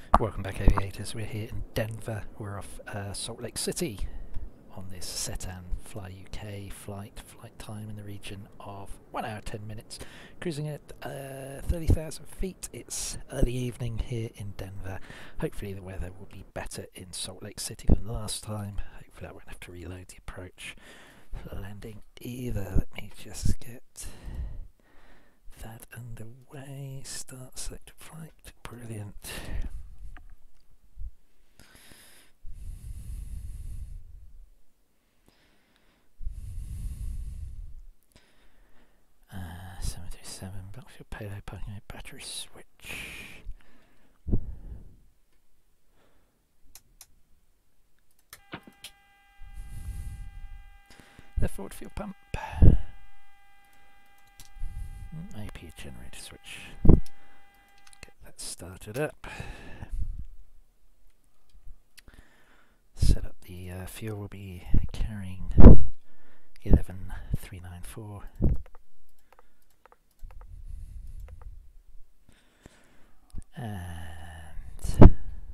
Welcome back, aviators. We're here in Denver. We're off Salt Lake City on this Setan Fly UK flight. Flight time in the region of 1 hour 10 minutes. Cruising at 30,000 feet. It's early evening here in Denver. Hopefully the weather will be better in Salt Lake City than last time. Hopefully I won't have to reload the approach for landing either. Let me just get that underway. Start selected flight. Brilliant. Battlefield payload parking a battery switch. Left forward fuel pump. AP generator switch. Get that started up. Set up the fuel we'll be carrying 11394. And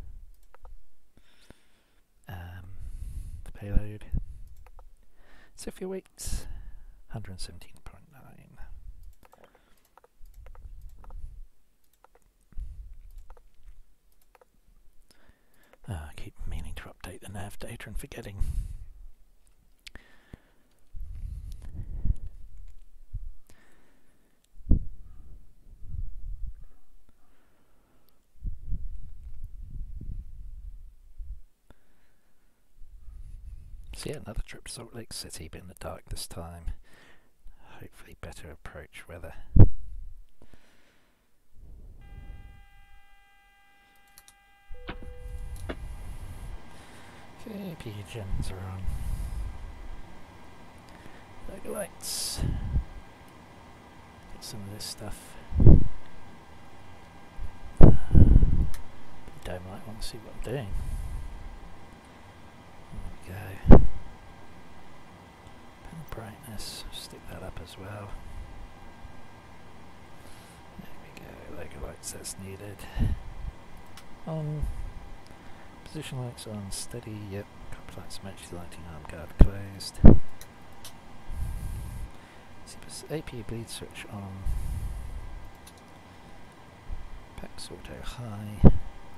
the payload. So fuel weight 117.9. I keep meaning to update the nav data and forgetting. So yeah, another trip to Salt Lake City, but in the dark this time. Hopefully better approach weather. Okay, AP gens are on. Logo lights. Get some of this stuff. Don't might want to see what I'm doing. There we go. Panel brightness, stick that up as well. There we go, logo lights as needed. On. Position lights on, steady, yep. Cockpit lights, emergency lighting, arm guard closed. AP bleed switch on. PAX auto high.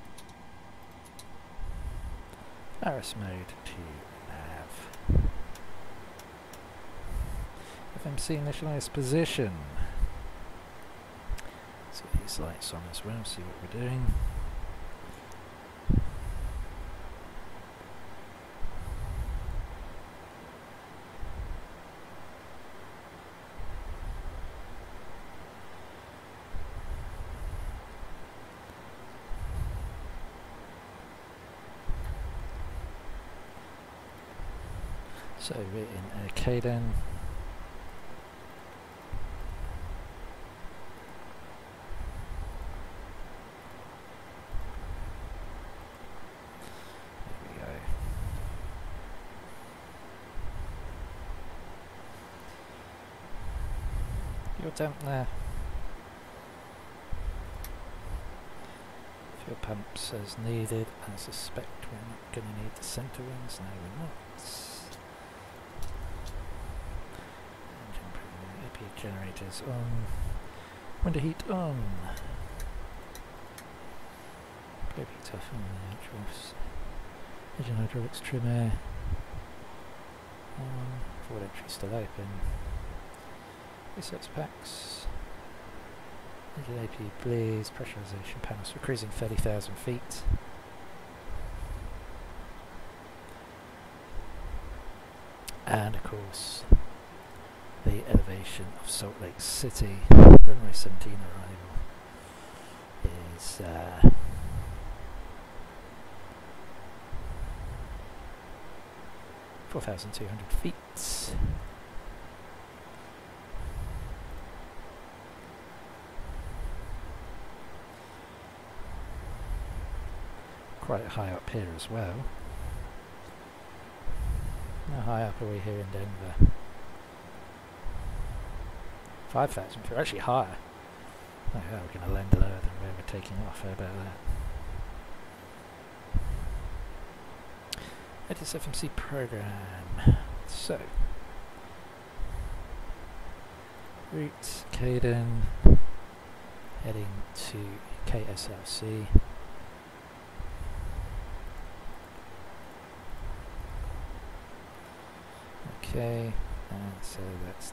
RS mode to nav. FMC initialize position. So these lights on as well, see what we're doing. So we're in Caden. There we go. Fuel temp there. Fuel pumps as needed. I suspect we're not going to need the centre wings. No, we're not. Generators on, window heat on, blow picked off on the actuals, engine hydraulics trim air on, forward entry still open, ASX packs, engine AP bleeds, pressurization panels, we're cruising 30,000 feet. And of course the elevation of Salt Lake City, runway 17 arrival is 4,200 feet. Quite high up here as well. How high up are we here in Denver? 5,000 feet, actually higher. Oh yeah, we're going to land lower than where we're taking off, how about that? Edis FMC program. So, route Caden, heading to KSLC. Okay, and so that's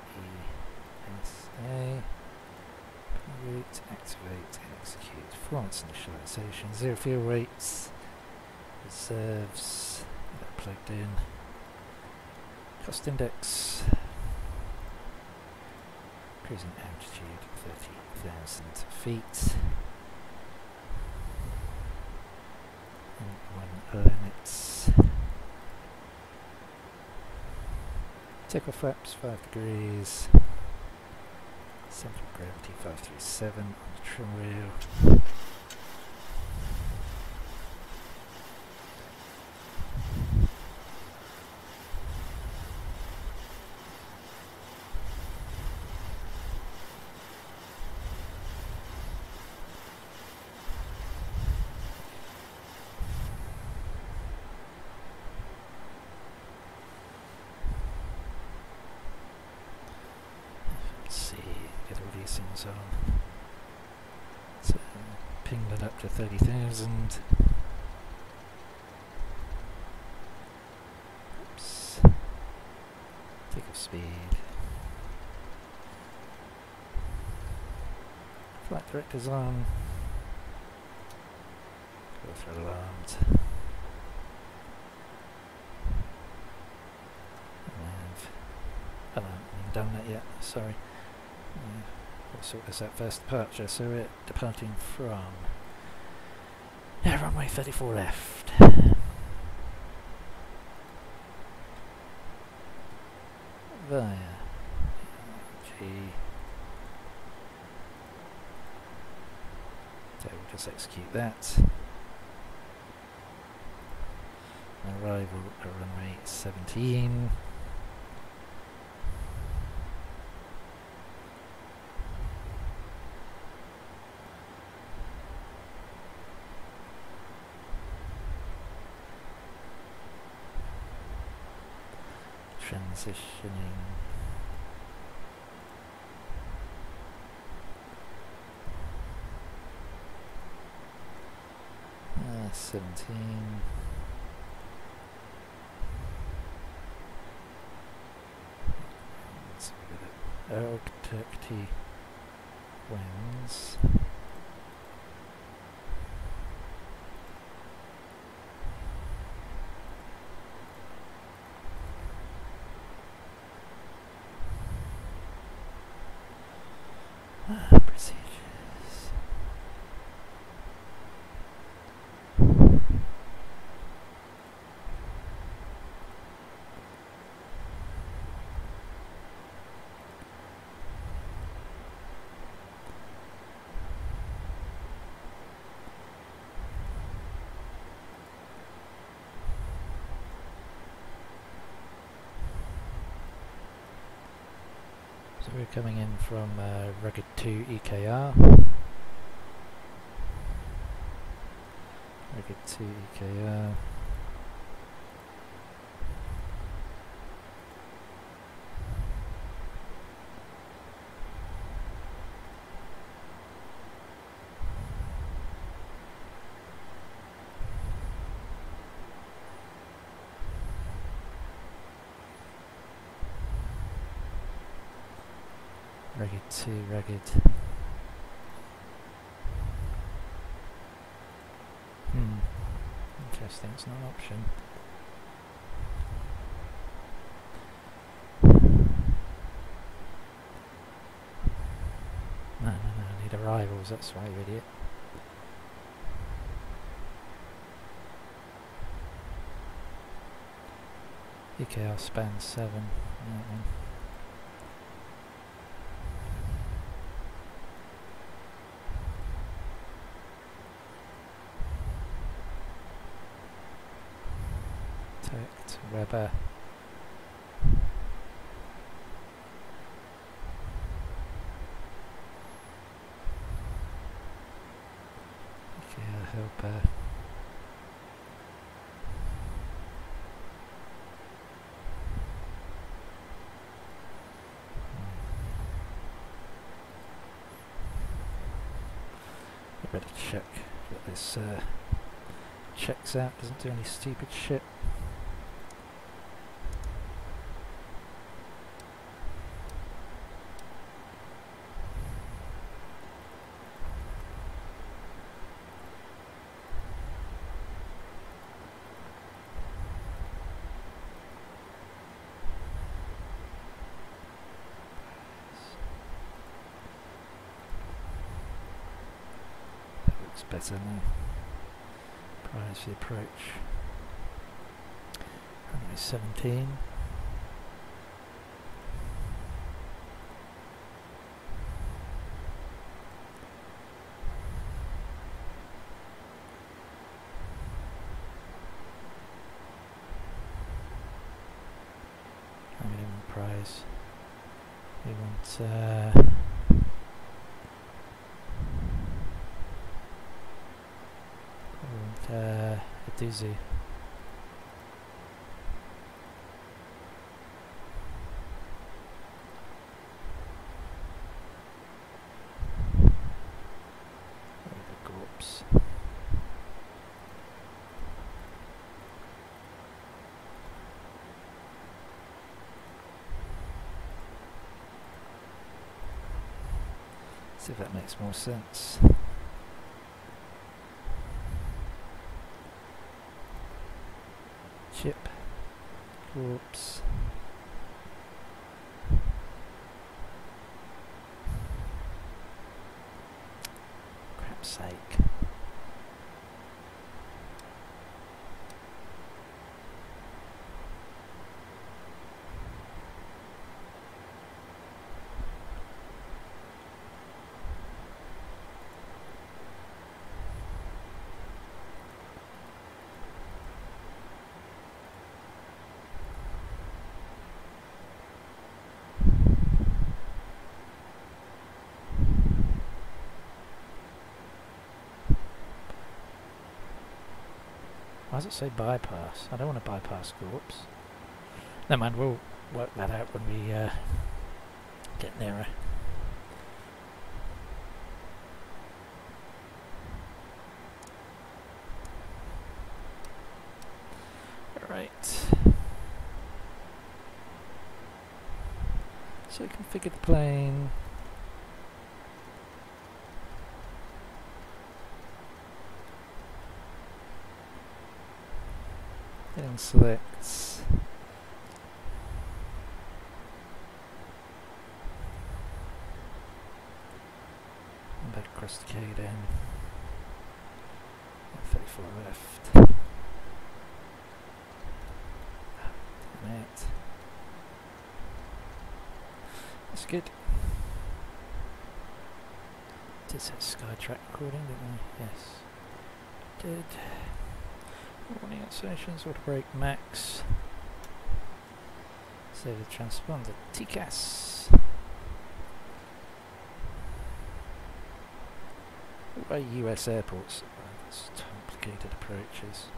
DESA. Route, activate, execute. Performance initialization, 0 fuel rates, reserves, get that plugged in. Cost index, cruising altitude 30,000 feet. And 1 limits. Takeoff flaps 5 degrees. Central of gravity 537 on the trim wheel. On. So pinged it up to 30,000. Oops. Takeoff speed. Flight director's on. Go for alarms. I haven't even done that yet, sorry. We'll sort this out first. Departure, so we're departing from runway 34 left. Via G. So we'll just execute that. Arrival at runway 17. Transitioning. Uh, 17. Let's get it. Turkey winds. Procedures. So we're coming in from Rugged 2 EKR. Rugged 2 EKR. Rugged 2, Rugged. Interesting, it's not an option. No, I need arrivals, that's why, you idiot. EKR span 7. Weber. Okay, helper. this checks out, doesn't do any stupid shit. Better now. Prize for the approach. Runway 17. And we don't want prize. We want a doozy. The corpse. See if that makes more sense. Chip, corpse, crap's sake. Why does it say bypass? I don't want to bypass corpse. Never mind, we'll work that out when we get nearer. Alright. So configure the plane. Then select and back across the K down. 34 left. Damn it. That's good. Did set Skytrack recording, didn't we? Yes. Did. Warning stations, auto brake max. Save the transponder. TCAS. What about US airports? That's complicated approaches.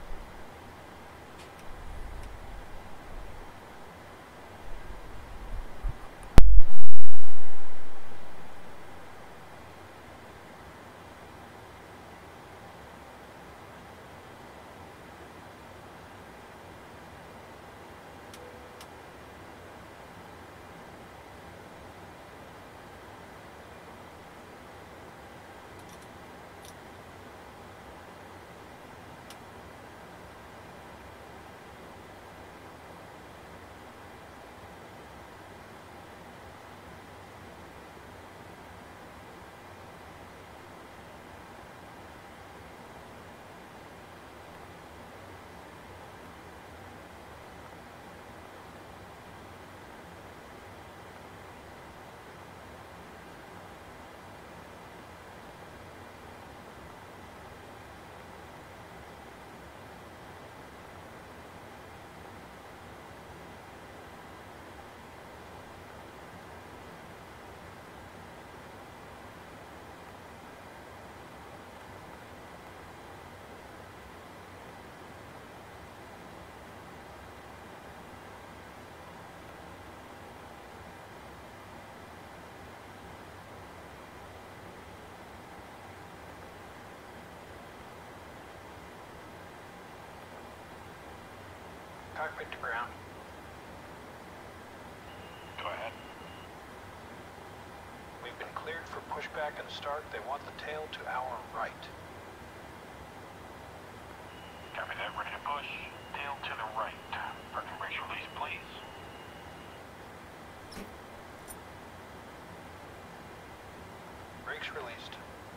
cockpit to ground. Go ahead. We've been cleared for pushback and start. They want the tail to our right. Copy that. Ready to push. Tail to the right. Parking brakes release, please. Brakes released.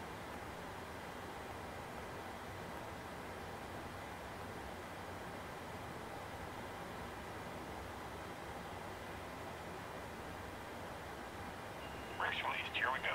Brakes released. Here we go.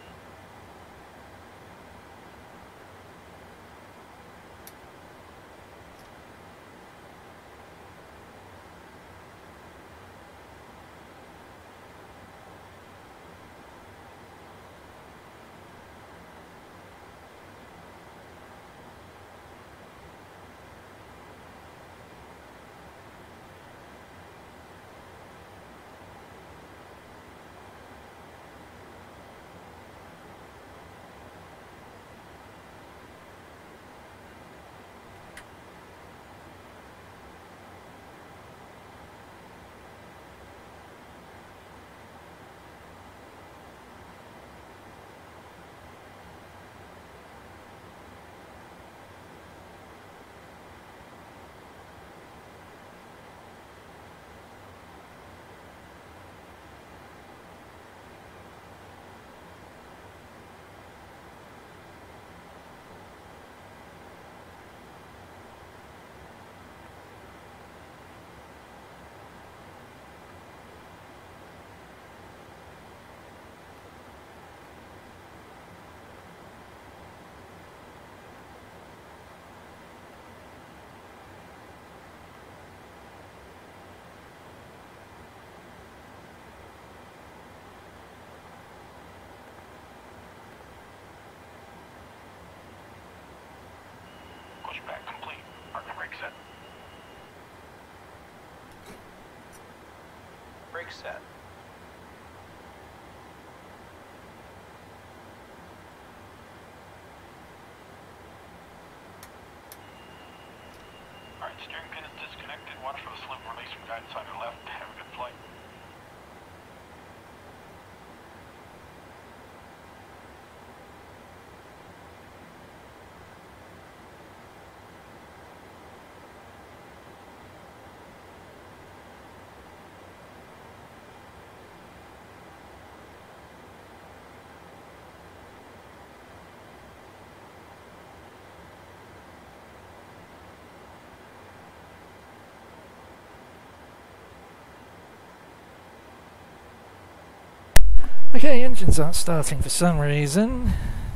Pushback complete. Parking brake set. Brake set. Alright, steering pin is disconnected. Watch for the slip release from guidance on your left. Have a good flight. Okay, engines aren't starting for some reason.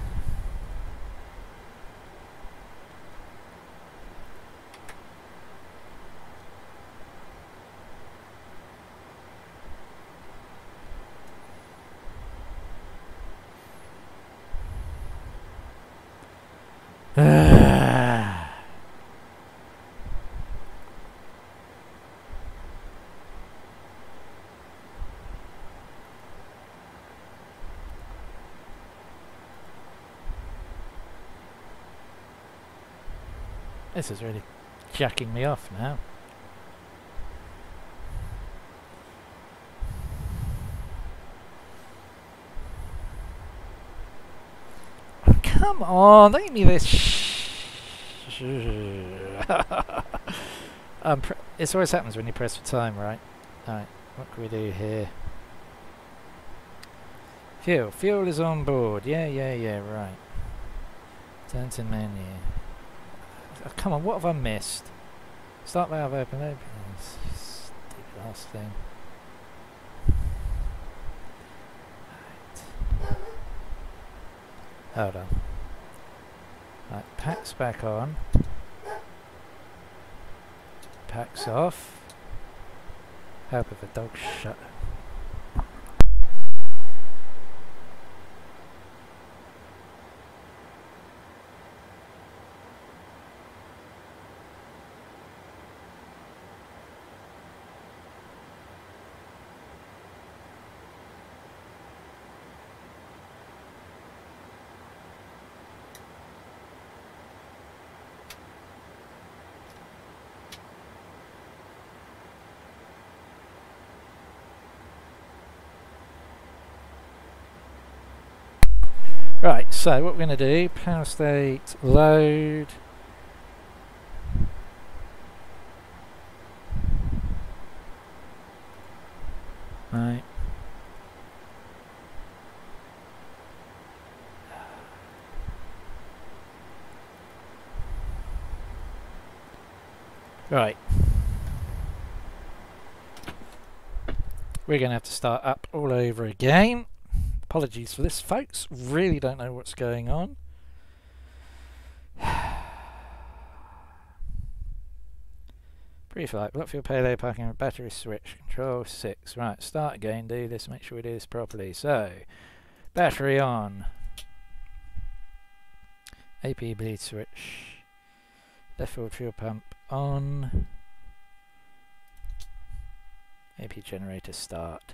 This is really jacking me off now. Come on, don't give me this. This always happens when you press for time, right? Alright, what can we do here? Fuel. Fuel is on board. Yeah, right. Turn to menu. Oh, come on, what have I missed? Start valve open. Stupid ass thing. Right. Hold on. Right, packs back on. Packs off. Hope if a dog shut. Right, so what we're going to do, power state, load. Right. Right. We're going to have to start up all over again. Apologies for this, folks. Really don't know what's going on. Pre-flight, block fuel payload, parking, battery switch, control 6. Right, start again, do this, make sure we do this properly. So, battery on. AP bleed switch. Left forward fuel pump on. AP generator start.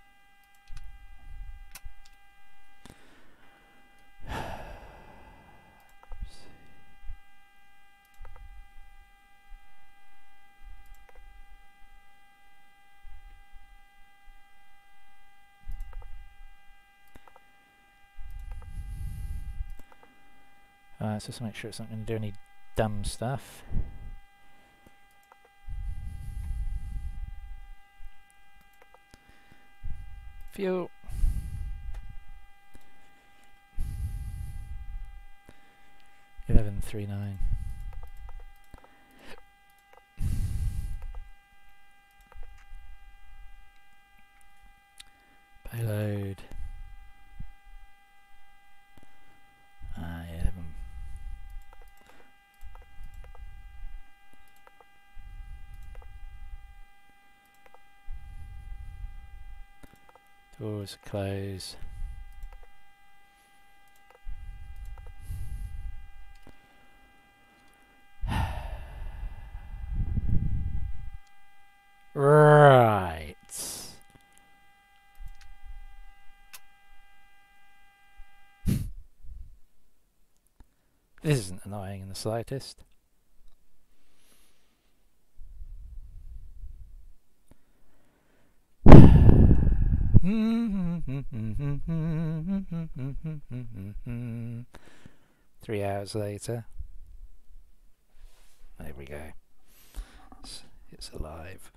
So just make sure it's not going to do any dumb stuff. Fuel. $11.39. Payload. 11. Doors close. Right. This isn't annoying in the slightest. Three hours later. There we go. It's alive.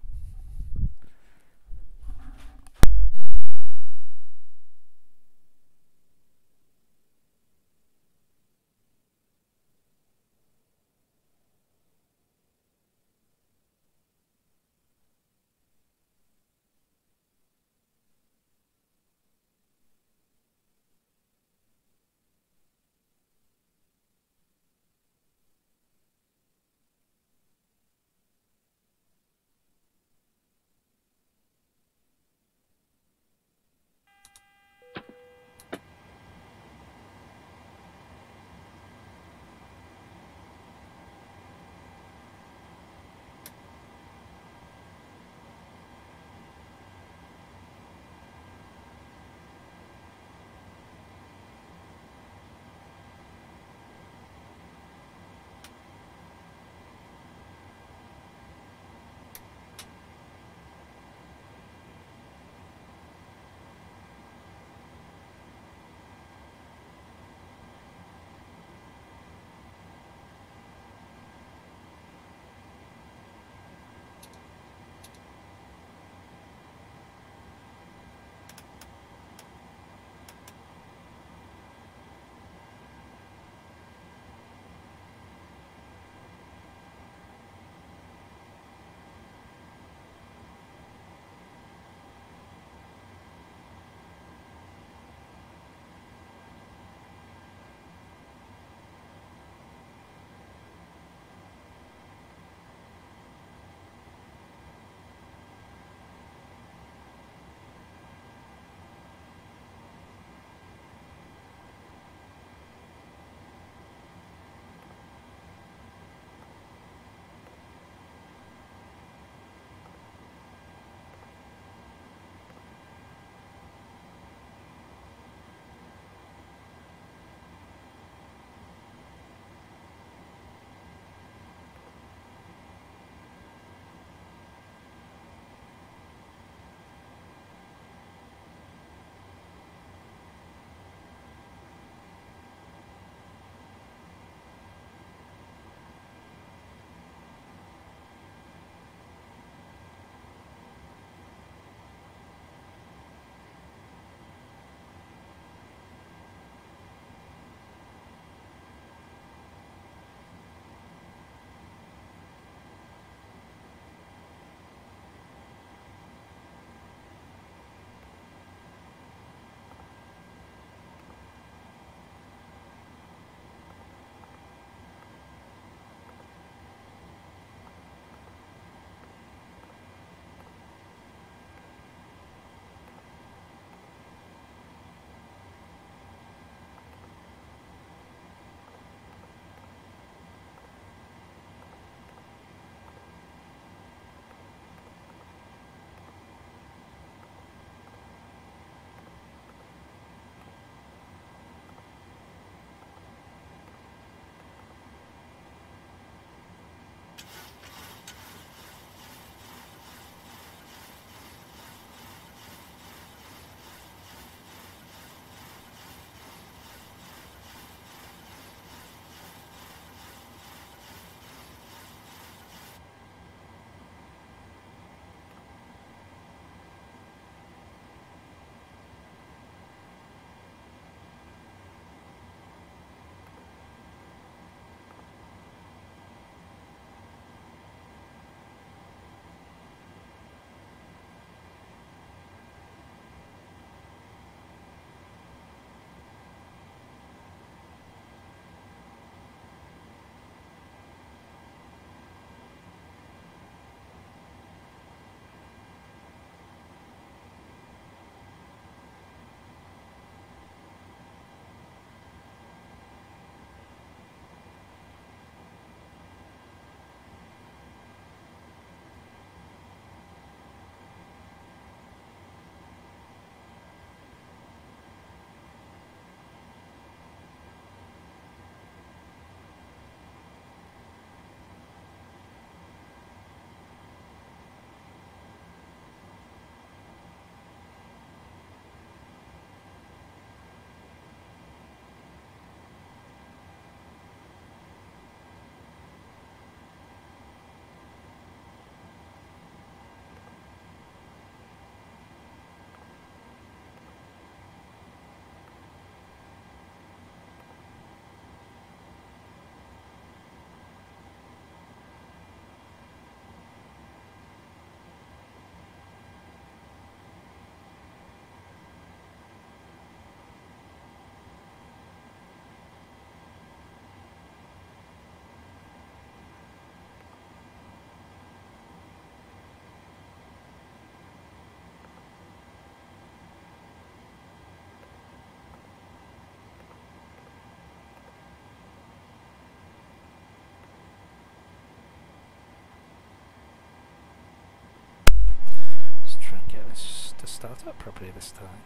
to start up properly this time.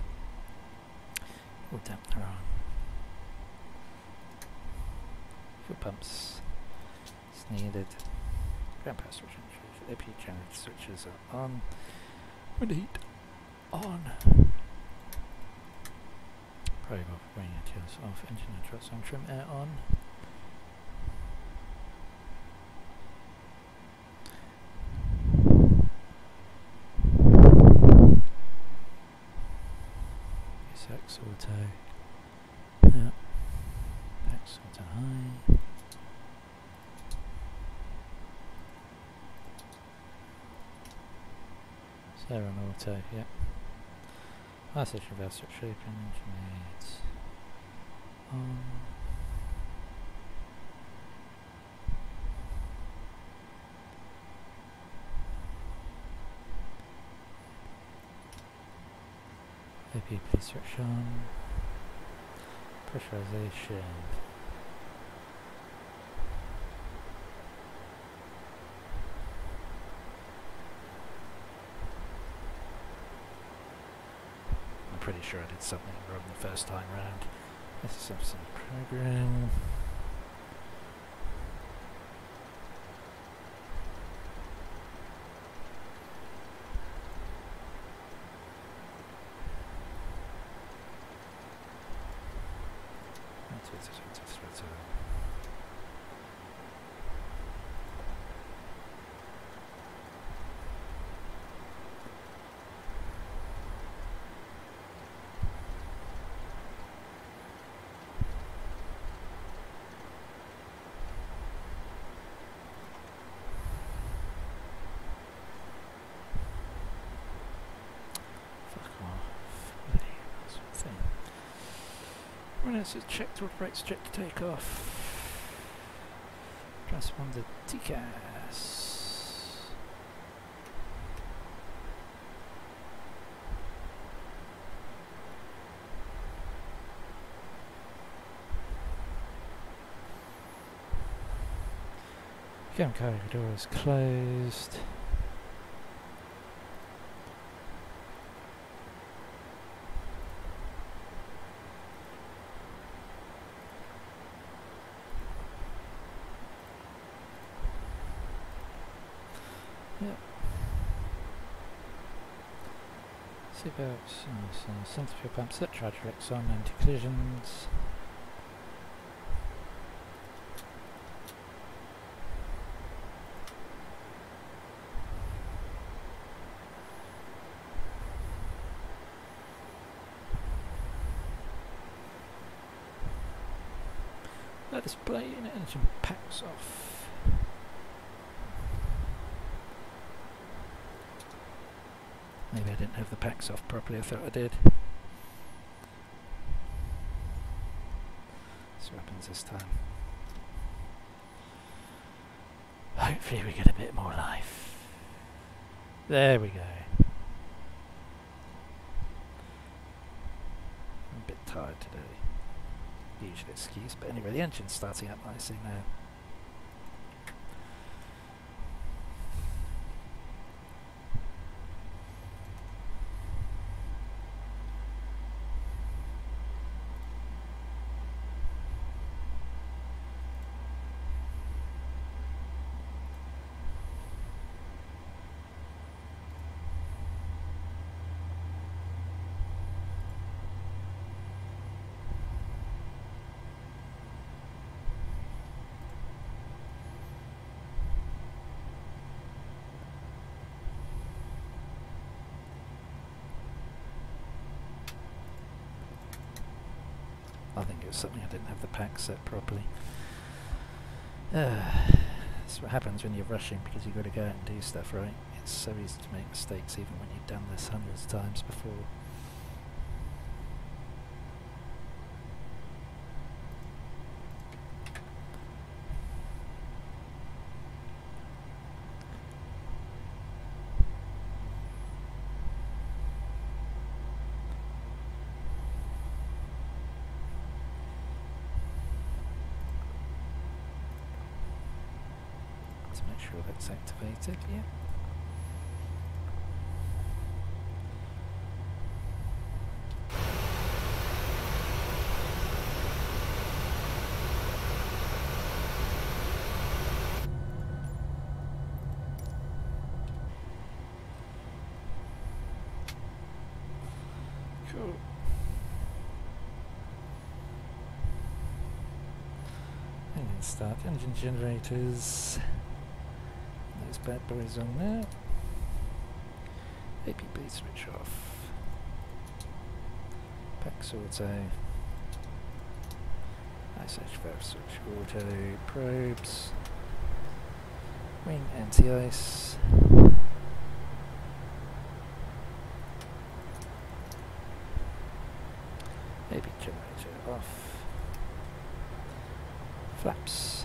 Fuel dampener on. Fuel pumps is needed. Ground power switch on. AP generator switches are on. Wind heat on. Probe off. Wing antennas off. Engine and trucks on. Trim air on. X auto. Yeah. X auto high. So on auto, yeah. High station valve switch open, engine aids on. APP switch on. Pressurization. I'm pretty sure I did something wrong the first time round. Let's have some program. When it says check throttle brakes, check to take off. Transponder TCAS. Cam corridor is closed. Yep. Seatbelts, centrifugal pump, set charge Rex on, anti-collisions. That display in engine packs off. Maybe I didn't have the packs off properly, I thought I did. See what happens this time. Hopefully we get a bit more life. There we go. I'm a bit tired today. Usually excuse, but anyway, the engine's starting up nicely now. I think it was something I didn't have the pack set properly. That's what happens when you're rushing, because you've got to go out and do stuff, right? It's so easy to make mistakes even when you've done this hundreds of times before. Make sure that's activated, yeah. Oh. Engine start, engine generators. Those bad boys on there. APB switch off. Pax auto. Ice edge valve switch auto. Probes. Wing anti-ice. AB generator off. Flaps.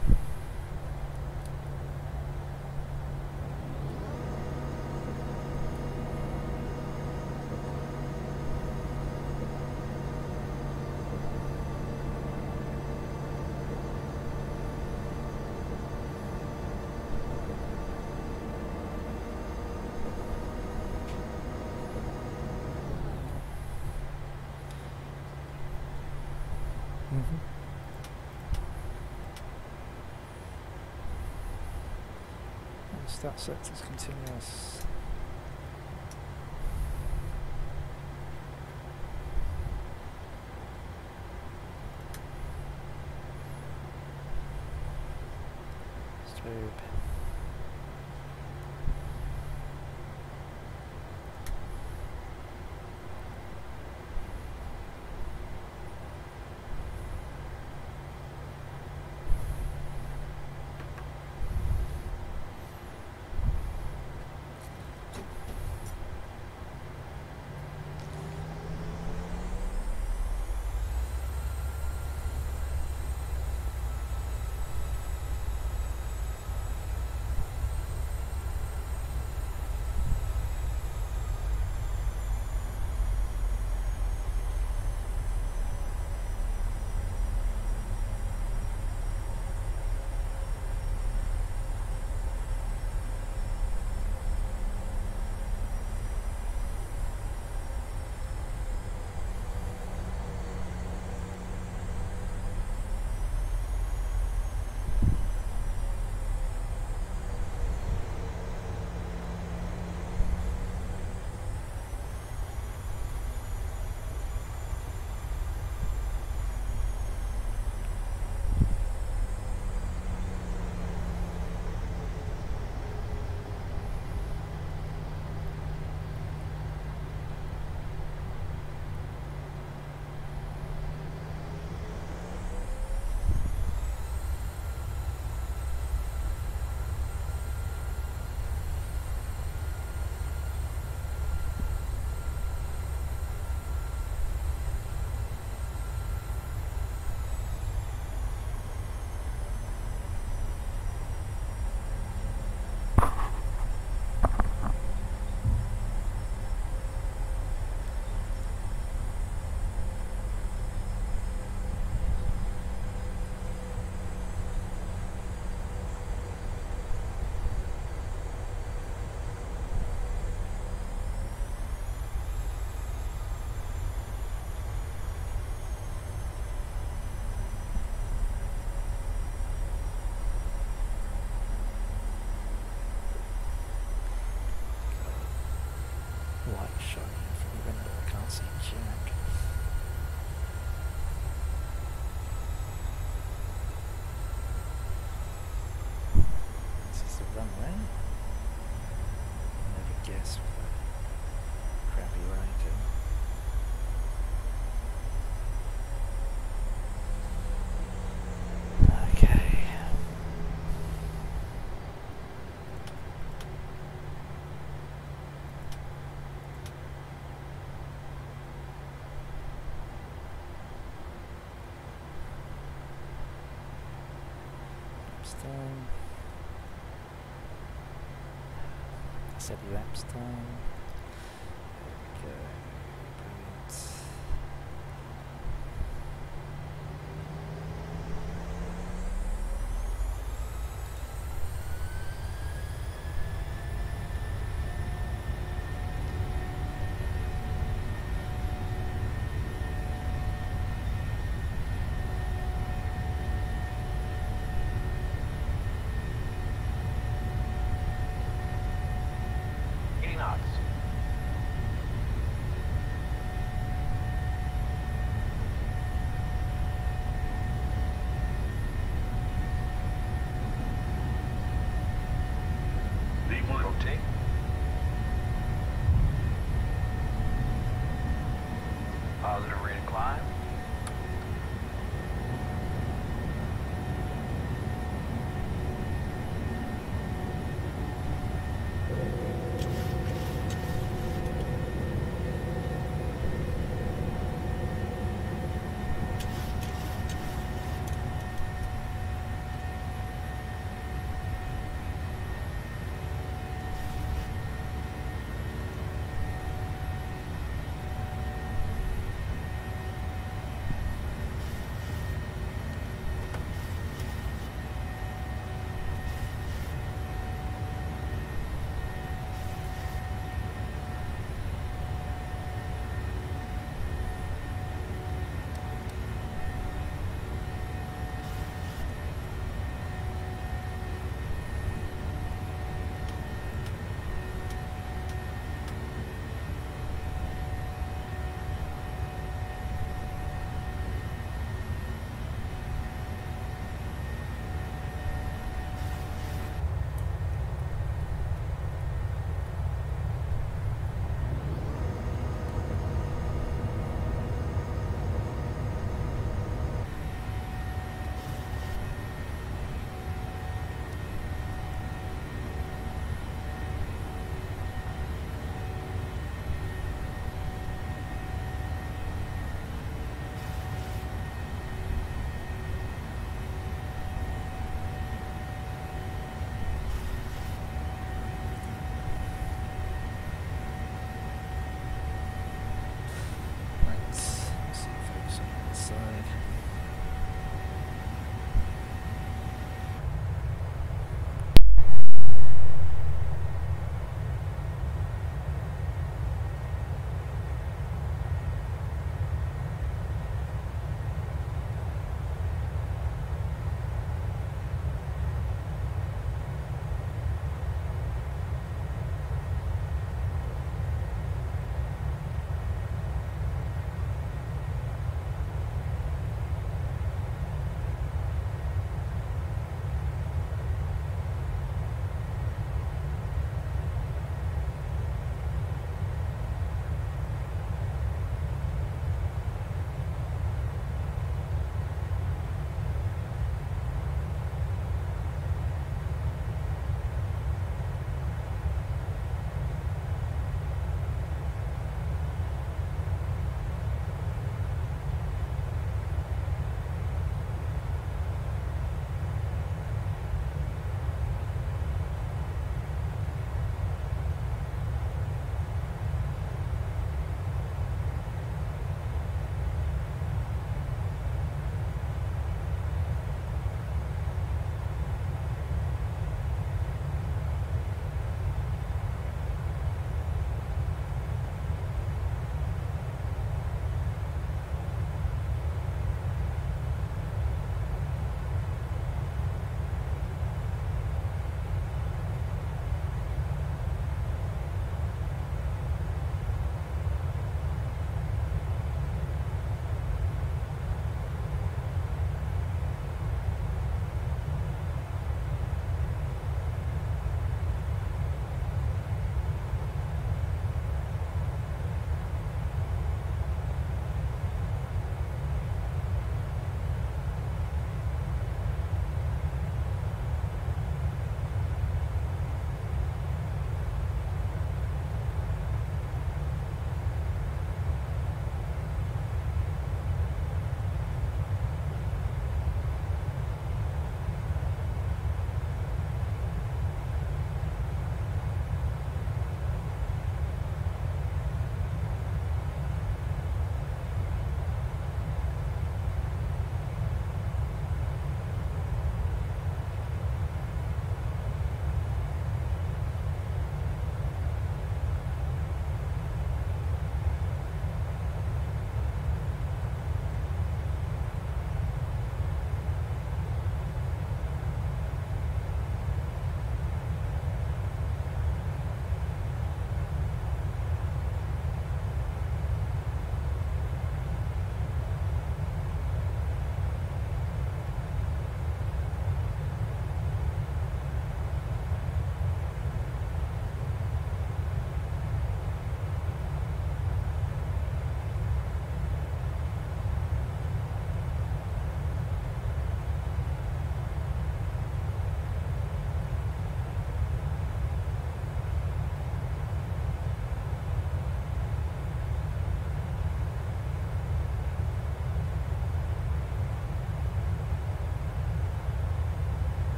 Start sectors continuous. Strobe. Light shining from the window, I can't see jack. This is the runway. Never guess with a crappy writing. Okay. Time. Steady laps time. There we go. Brilliant. Knots. TOT. Positive rate of climb.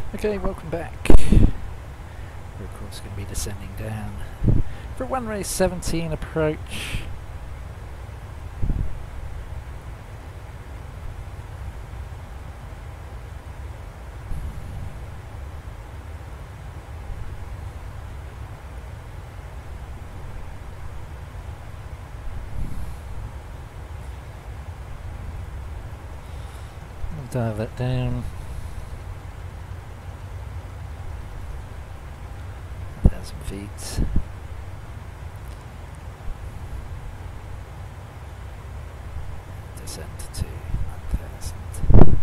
Okay, welcome back. We're of course going to be descending down for runway 17 approach. Dial that down. 1,000 feet. Descent to 1,000.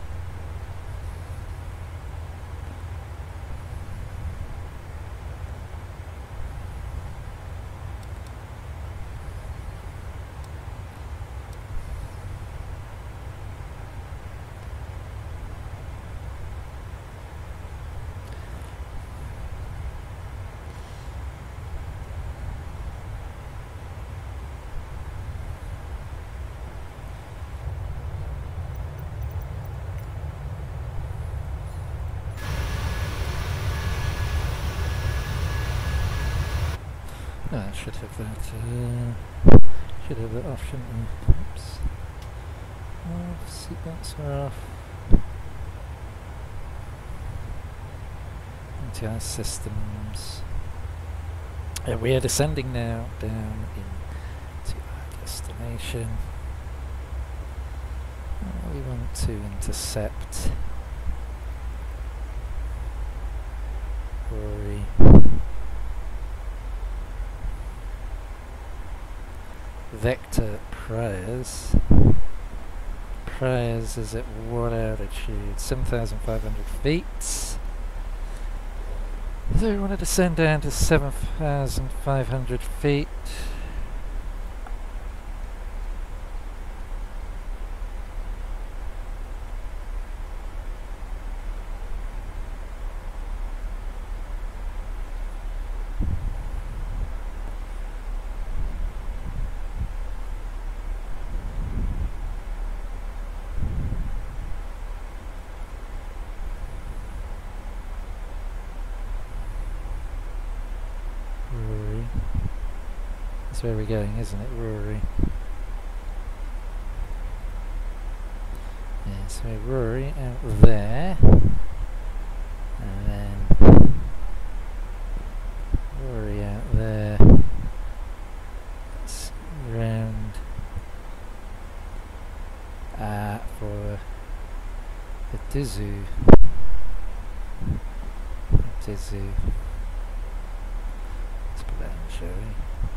I should have that. Should have that option. Oops. Seatbelts are off. Anti-ice systems. We are descending now down into our destination. We want to intercept Rory. Vector Priors. Priors is at what altitude? 7,500 feet. So we want to descend down to 7,500 feet. That's where we're going, isn't it, Rory? Yeah, so Rory out there, and then Rory out there. Let's round for the Dizu. Dizu. Let's put that in, shall we?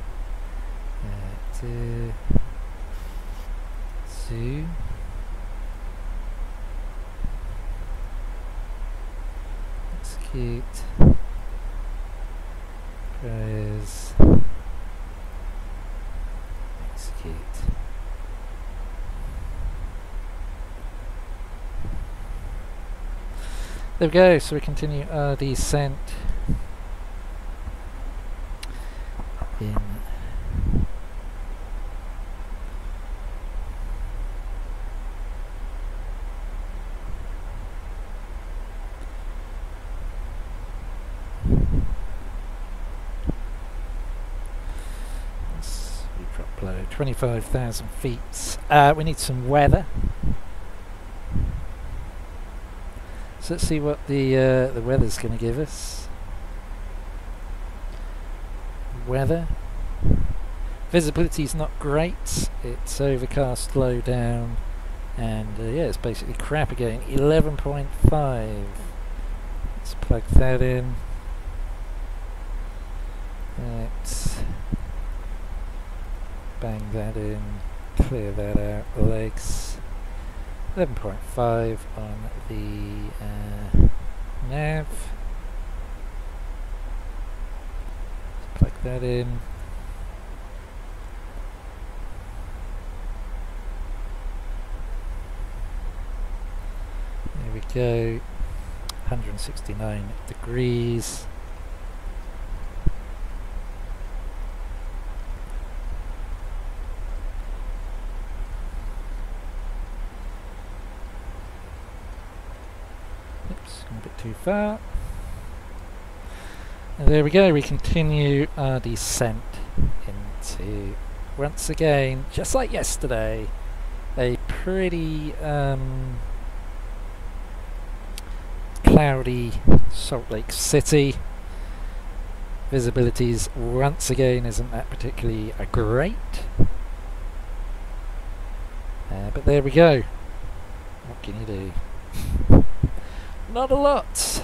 Zoo. Execute. Press. Execute. There we go, so we continue our descent in below 25,000 feet. We need some weather. So let's see what the weather's going to give us. Weather. Visibility's not great. It's overcast, low down, and yeah, it's basically crap again. 11.5. Let's plug that in. Let's bang that in, clear that out, legs. 11.5 on the nav. Let's plug that in. There we go. 169 degrees. too far. And there we go, we continue our descent into, once again, just like yesterday, a pretty cloudy Salt Lake City. Visibilities once again isn't that particularly great, but there we go. What can you do? Not a lot.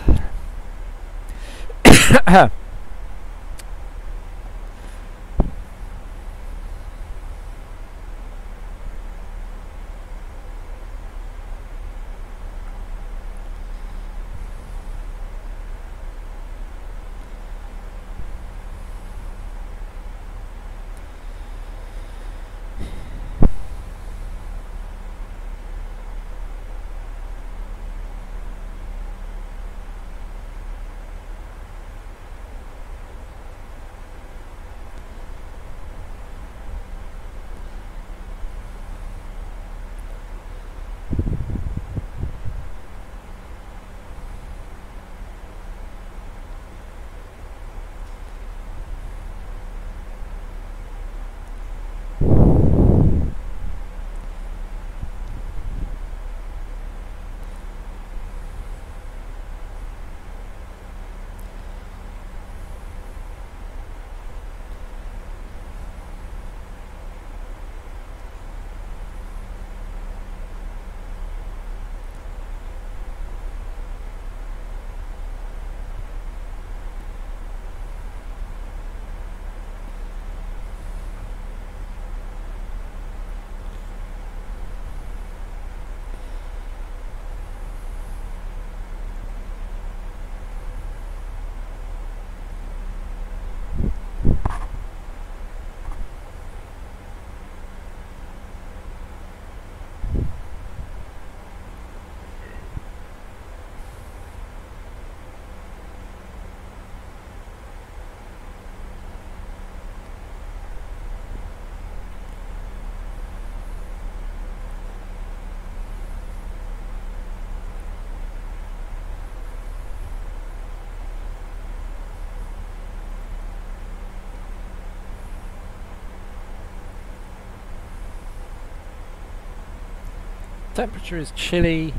Temperature is chilly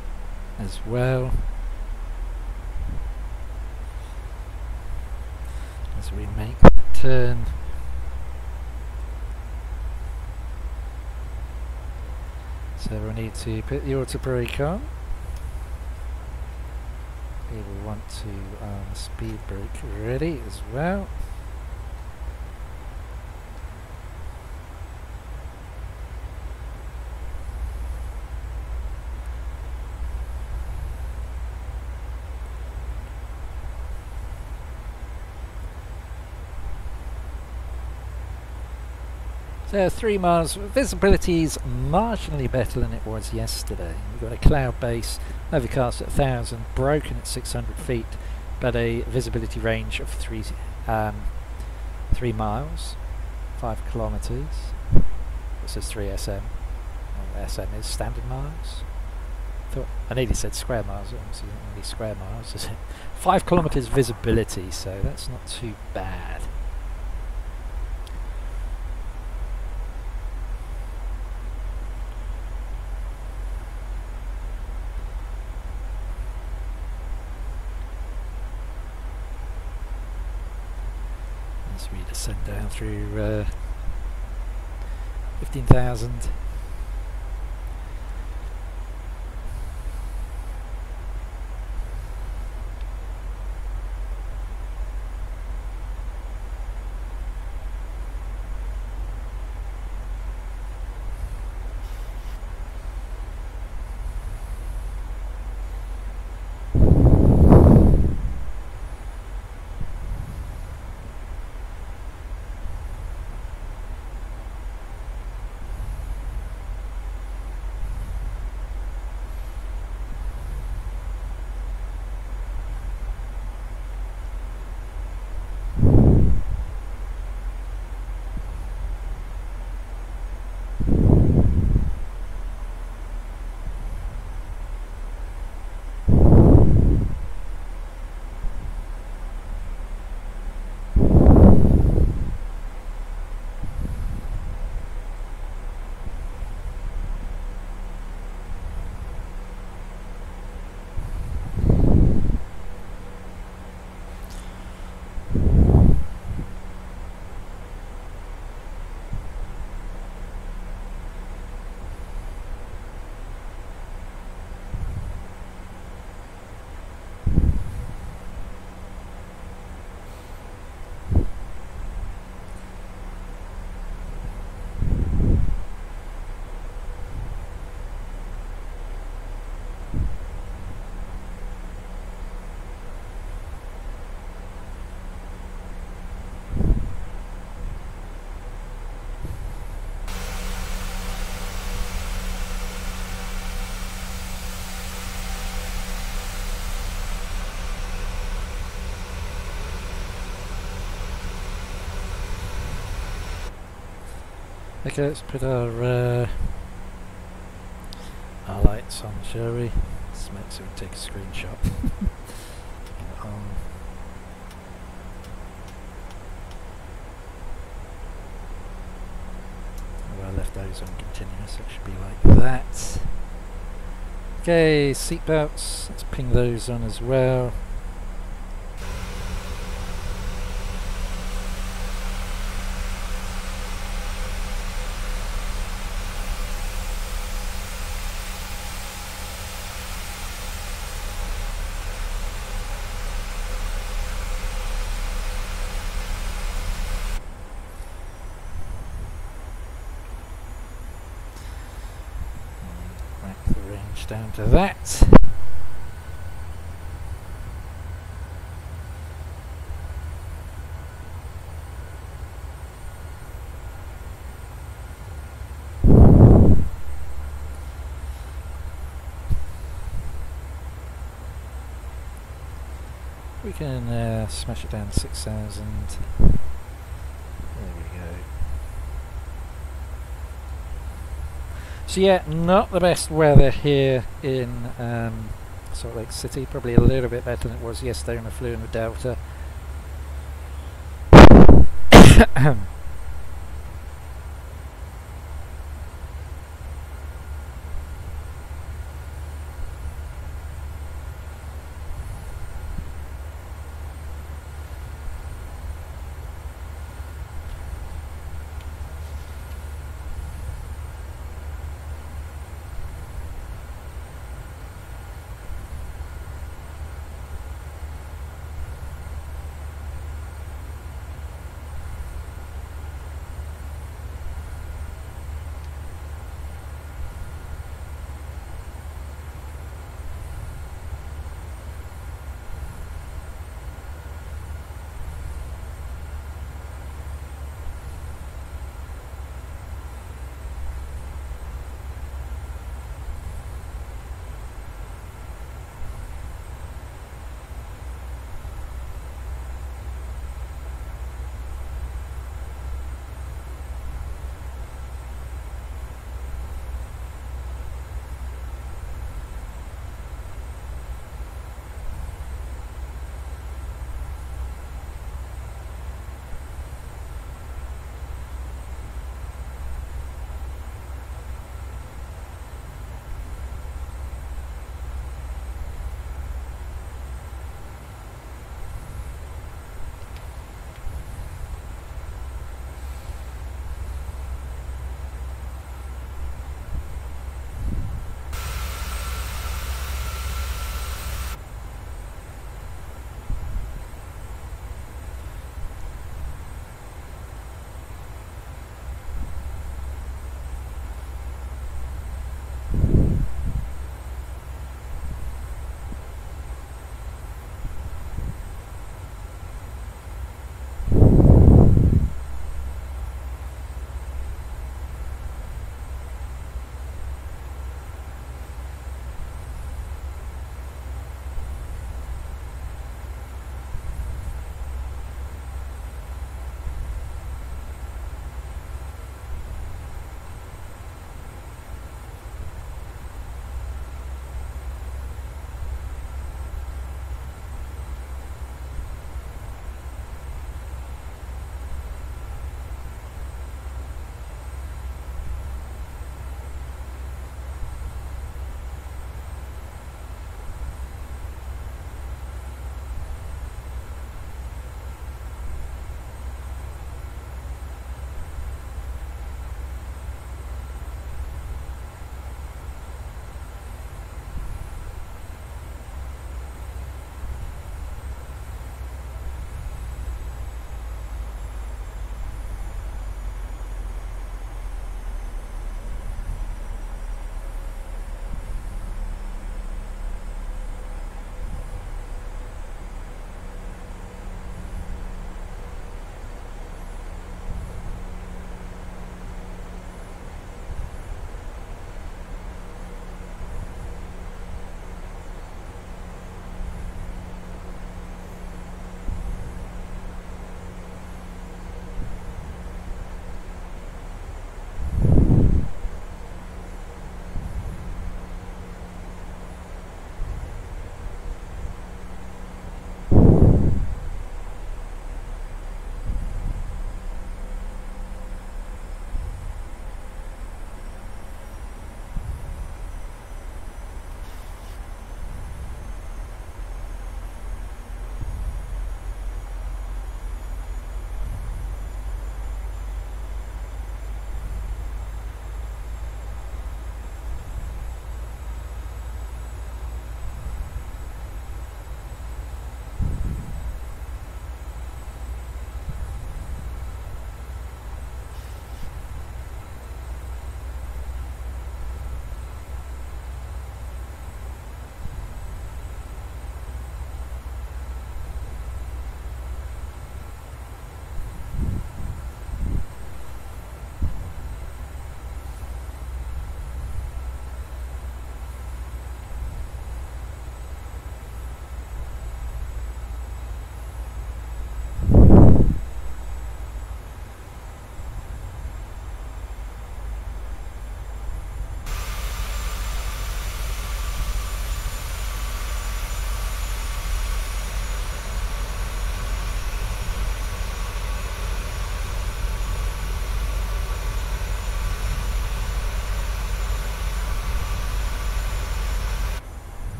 as well as we make the turn. So we'll need to put the auto brake on. We will want to speed brake ready as well. So 3 miles, visibility is marginally better than it was yesterday. We've got a cloud base, overcast at 1,000, broken at 600 feet, but a visibility range of 3 miles, 5 kilometers. This is 3 SM. Well, SM is standard miles. I nearly said square miles, obviously not really square miles, is it? 5 kilometers visibility, so that's not too bad. As we descend down through 15,000. Okay, let's put our lights on, shall we? Let's make sure we take a screenshot. I left those on continuous, so it should be like that. Okay, seatbelts, let's ping those on as well. The range down to that. We can smash it down to 6,000. There we go. So yeah, not the best weather here in Salt Lake City. Probably a little bit better than it was yesterday when I flew in the Delta.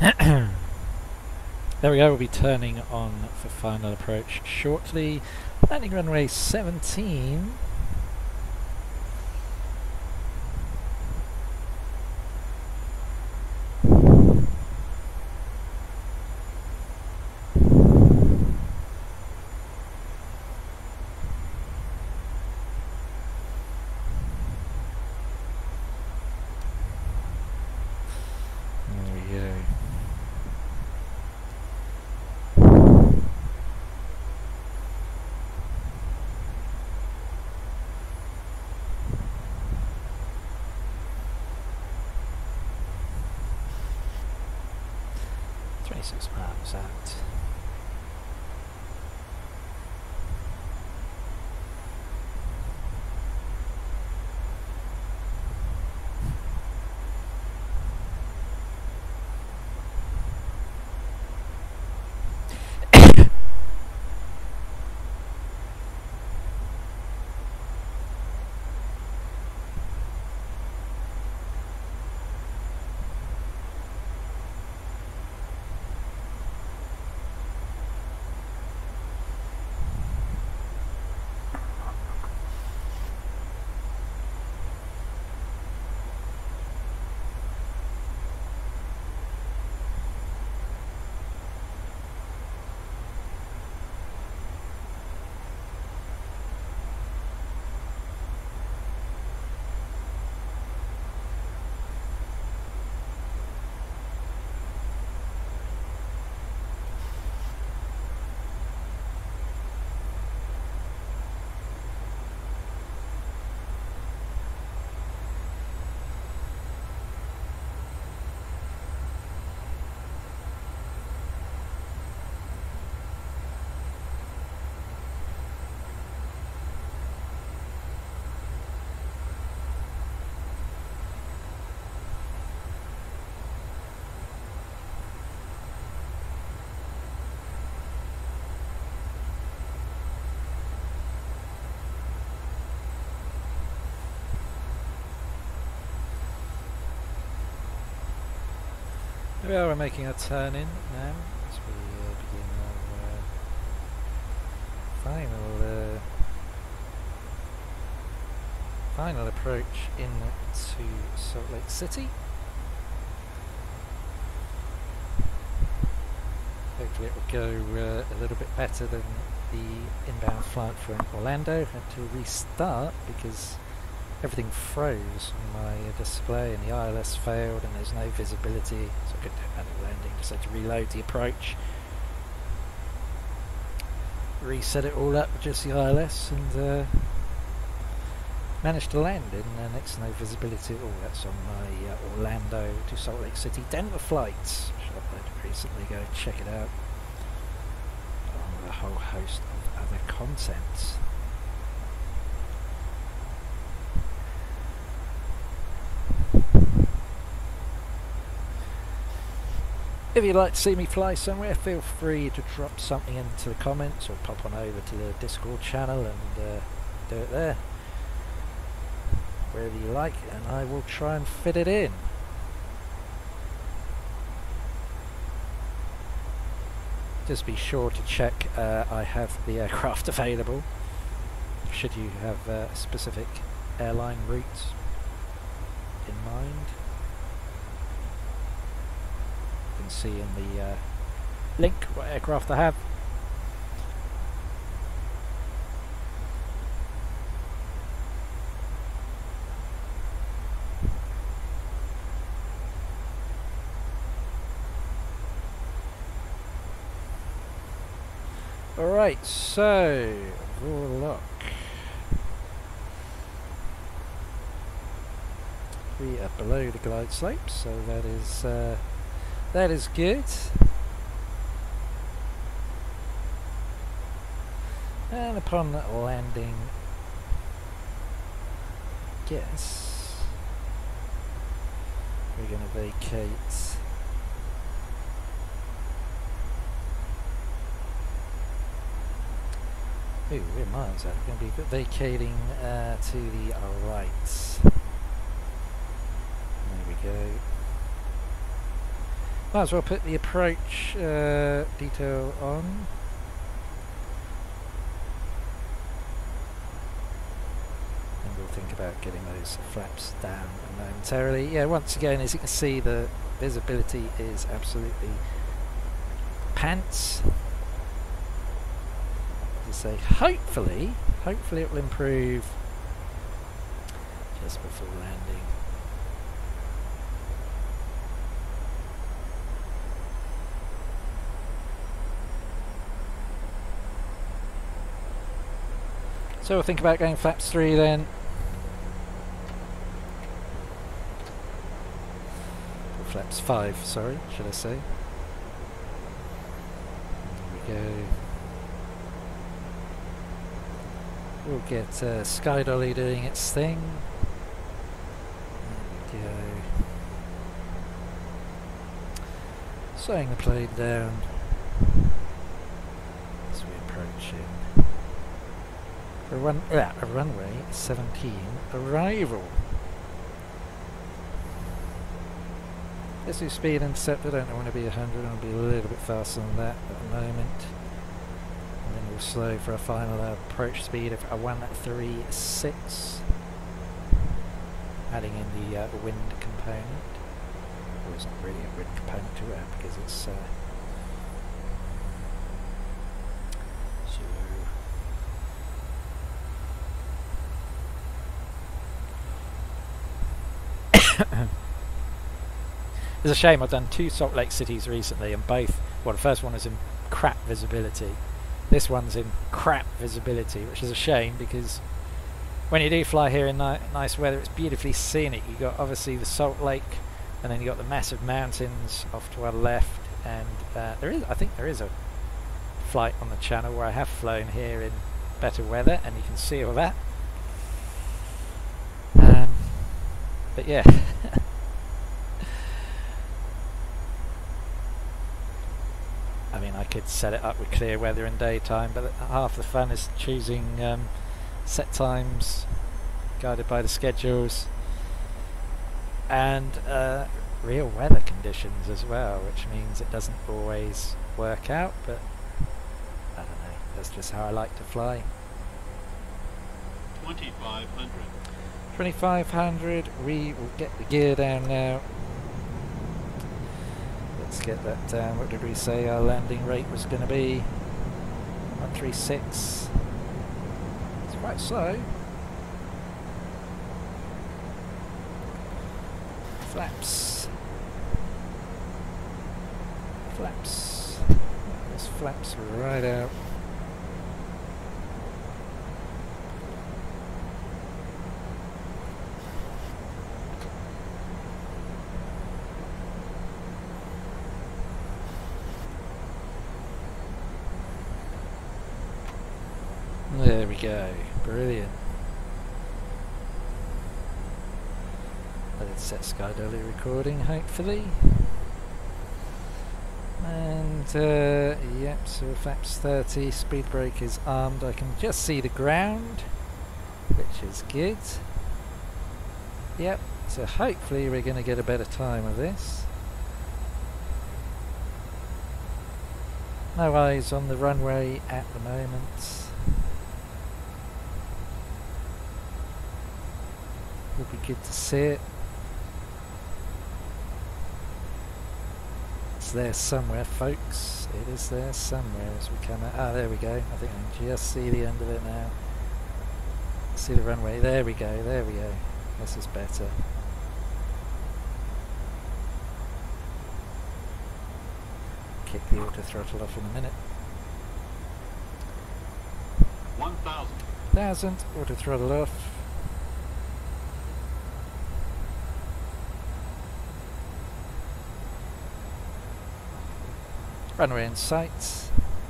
There we go, we'll be turning on for final approach shortly. Landing runway 17. Miles out. There we are, we're making a turn in now as we begin our final approach into Salt Lake City. Hopefully it will go a little bit better than the inbound flight from Orlando. Had to restart because everything froze on my display and the ILS failed and there's no visibility, so I couldn't do manual landing. Just had to reload the approach, reset it all up with just the ILS, and managed to land in next to no visibility at all. That's on my Orlando to Salt Lake City Denver flights, which I uploaded recently. Go check it out, along with a whole host of other content. If you'd like to see me fly somewhere, feel free to drop something into the comments or pop on over to the Discord channel and do it there. Wherever you like, and I will try and fit it in. Just be sure to check I have the aircraft available, should you have a specific airline route in mind. You can see in the link what aircraft I have. Alright, so Vorlock. We are below the glide slope, so that is good. And upon landing, guess we're going to vacate Ooh, we're miles out. We're going to be vacating to the right. There we go. Might as well put the approach detail on. And we'll think about getting those flaps down momentarily. Yeah, once again, as you can see, the visibility is absolutely pants. As I say, hopefully it will improve just before landing. So we'll think about going flaps 3 then. Or flaps 5, sorry, should I say. There we go. We'll get Sky Dolly doing its thing. There we go. Slowing the plane down as we approach in. A runway 17 arrival. Let's do speed intercept. I don't want to be 100, I'll be a little bit faster than that at the moment. And then we'll slow for a final approach speed of a 136. Adding in the wind component. Well, it's not really a wind component to it because it's so it's a shame. I've done 2 Salt Lake Cities recently and both, well, the first one was in crap visibility, this one's in crap visibility, which is a shame because when you do fly here in nice weather it's beautifully scenic. You've got obviously the Salt Lake and then you've got the massive mountains off to our left, and I think there is a flight on the channel where I have flown here in better weather and you can see all that. But yeah. I mean, I could set it up with clear weather and daytime, but half the fun is choosing set times guided by the schedules and real weather conditions as well, which means it doesn't always work out, but I don't know, that's just how I like to fly. 2500. 2500, we will get the gear down now. Let's get that down. What did we say our landing rate was going to be? 136. It's quite slow. Flaps. Flaps. There's flaps right out. There we go, brilliant. Let's set Sky Dolly recording, hopefully. And yep, so flaps 30, speed brake is armed. I can just see the ground, which is good. Yep, so hopefully we're going to get a better time of this. No eyes on the runway at the moment. Would be good to see it. It's there somewhere, folks. It is there somewhere as we come out. Ah, there we go. I think I can just see the end of it now. See the runway. There we go. There we go. This is better. Kick the auto throttle off in a minute. 1000. Auto throttle off. Runway in sight.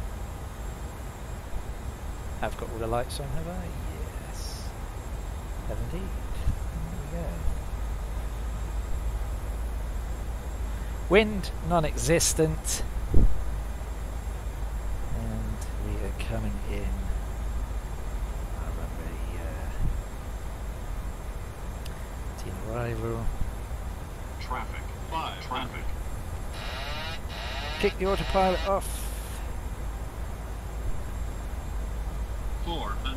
I've got all the lights on, have I? Yes. Have indeed. There we go. Wind non-existent. And we are coming in. Our runway team arrival. Traffic. 5. Traffic. kick the autopilot off. 400.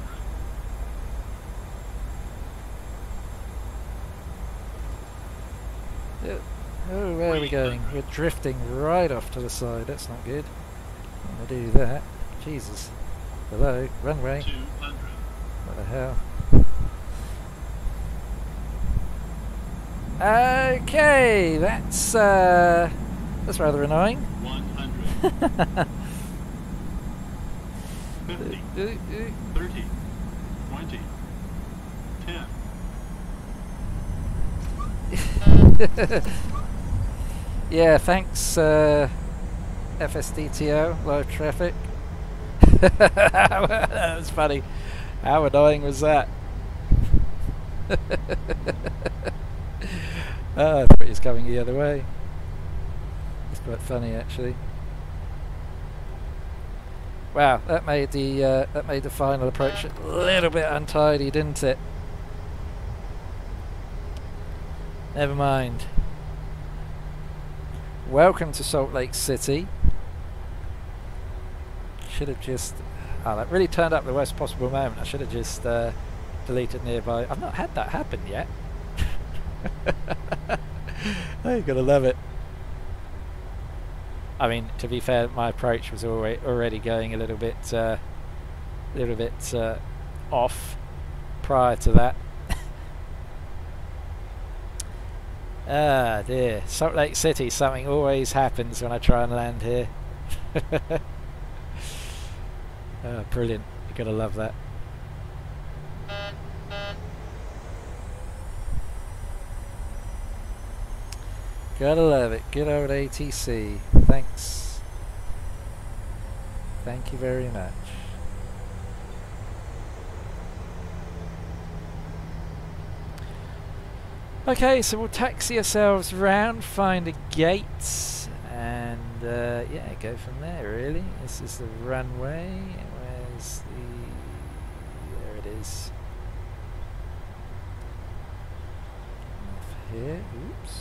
Oh, where are we going? We're drifting right off to the side. That's not good. I'm going to do that. Jesus. Hello, runway. 200. What the hell? Okay, that's rather annoying. 100. 50. 30. 20. 10. Yeah, thanks FSDTO, live traffic. That was funny. How annoying was that? Oh, I thought he was coming the other way. It's quite funny actually. Wow, that made the final approach a little bit untidy, didn't it? Never mind. Welcome to Salt Lake City. Should have just... Oh, that really turned up the worst possible moment. I should have just deleted nearby. I've not had that happen yet. Oh, you gotta love it. I mean, to be fair, my approach was already going a little bit off prior to that. Ah dear, Salt Lake City, something always happens when I try and land here. Oh, brilliant, you gotta love that. Gotta love it, good old ATC, thanks. Thank you very much. Okay, so we'll taxi ourselves round, find a gate, and yeah, go from there really. This is the runway. Where's the... there it is. Off here, oops.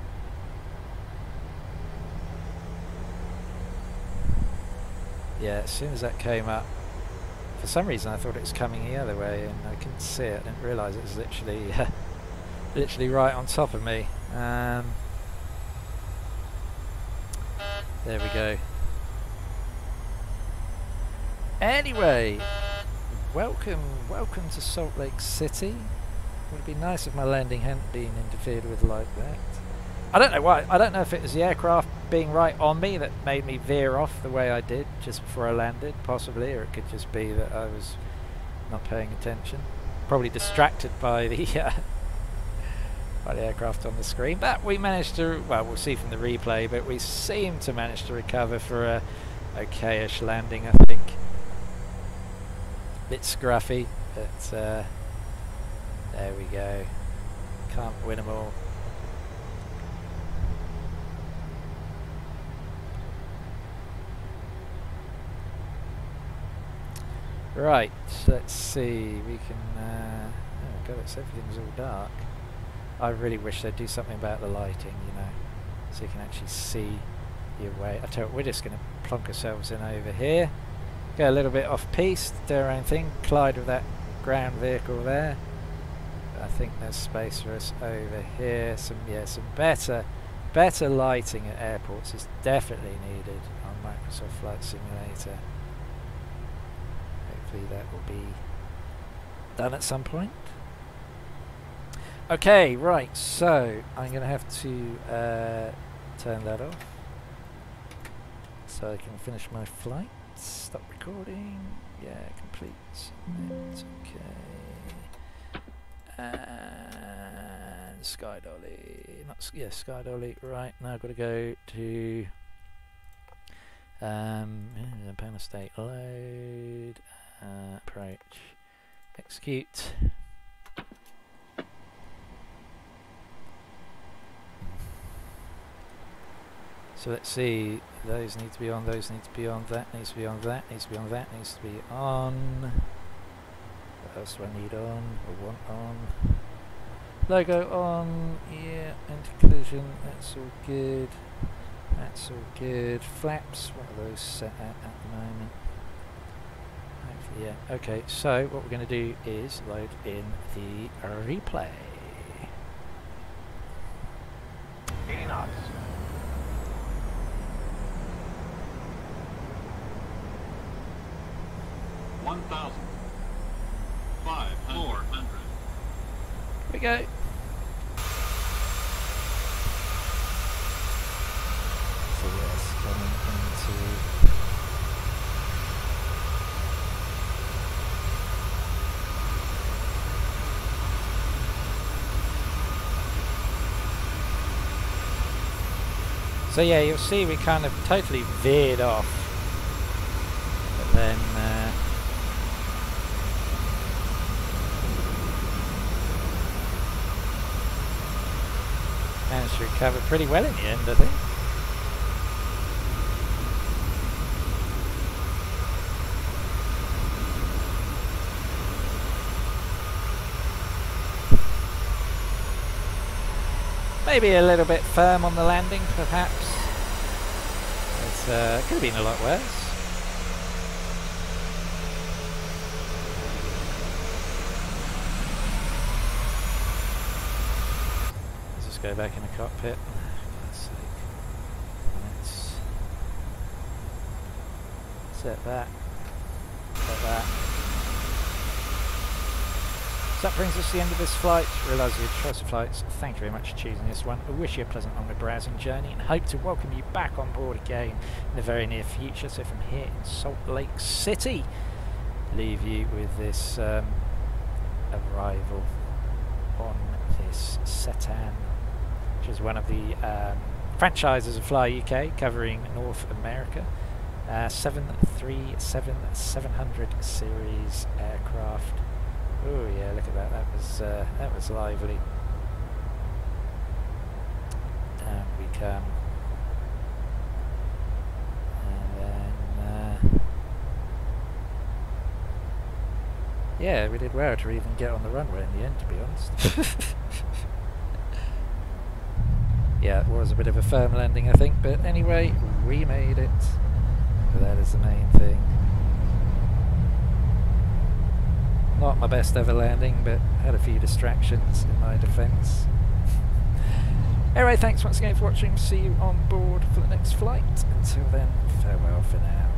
Yeah, as soon as that came up, for some reason I thought it was coming the other way and I couldn't see it. I didn't realise it was literally literally right on top of me. There we go. Anyway, welcome to Salt Lake City. It would be nice if my landing hadn't been interfered with like that. I don't know why. I don't know if it was the aircraft being right on me that made me veer off the way I did just before I landed, possibly, or it could just be that I was not paying attention. Probably distracted by the aircraft on the screen. But we managed to, well, we'll see from the replay, but we seem to manage to recover for a okay-ish landing, I think. Bit scruffy, but there we go. Can't win them all. Right, let's see, we can, oh god, everything's all dark. I really wish they'd do something about the lighting, you know, so you can actually see your way. I tell you what, we're just going to plonk ourselves in over here, go a little bit off piste, do our own thing, collide with that ground vehicle there. I think there's space for us over here. Some better lighting at airports is definitely needed on Microsoft Flight Simulator. That will be done at some point. Okay, right, so I'm going to have to turn that off so I can finish my flight. Stop recording. Yeah, complete. Submit. Okay. And Sky Dolly. Sky Dolly. Right, now I've got to go to Panama State load. Approach, execute. So let's see, those need to be on, those need to be on, that needs to be on, that needs to be on, that needs to be on. What else do I need on, or want on? Logo on, yeah, anti-collision, that's all good. That's all good. Flaps, what are those set at the moment? Hopefully, yeah. Okay, so what we're going to do is load in the replay. 80 knots. One 1,500. Here we go. So yes, coming into so yeah, you'll see we kind of totally veered off, but then managed to recover pretty well in the end, I think. Maybe a little bit firm on the landing, perhaps. It could have been a lot worse. Let's just go back in the cockpit. For God's sake. Let's set that. Set that. So that brings us to the end of this flight. Realise your choice of flights. Thank you very much for choosing this one. I wish you a pleasant onward browsing journey and hope to welcome you back on board again in the very near future. So from here in Salt Lake City, leave you with this arrival on this Cetan, which is one of the franchises of Fly UK covering North America. 737-700 series aircraft. Oh yeah, look at that. That was lively. Down we come. And then yeah, we did well to even get on the runway in the end, to be honest. Yeah, it was a bit of a firm landing, I think, but anyway, we made it. So that is the main thing. Not my best ever landing, but had a few distractions in my defence. Anyway, thanks once again for watching. See you on board for the next flight. Until then, farewell for now.